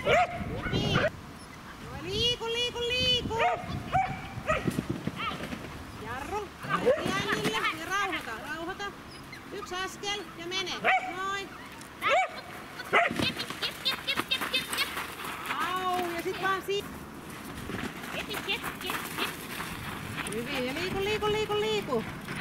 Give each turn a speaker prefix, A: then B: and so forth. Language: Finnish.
A: Hyvin. No, liiku. Jarru. Jäljille ja rauhoita. Yksi askel ja mene. Noin. Au, ja sit vaan Hyvin, ja liiku.